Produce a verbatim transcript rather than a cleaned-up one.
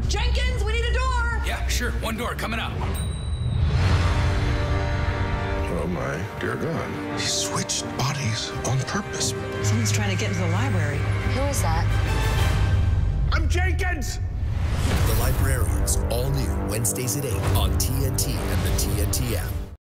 Jenkins, we need a door! Yeah, sure. One door coming up. Oh my dear God. He switched bodies on purpose. Someone's trying to get into the library. Who is that? I'm Jenkins! The Librarians, all new Wednesdays at eight on T N T and the T N T app.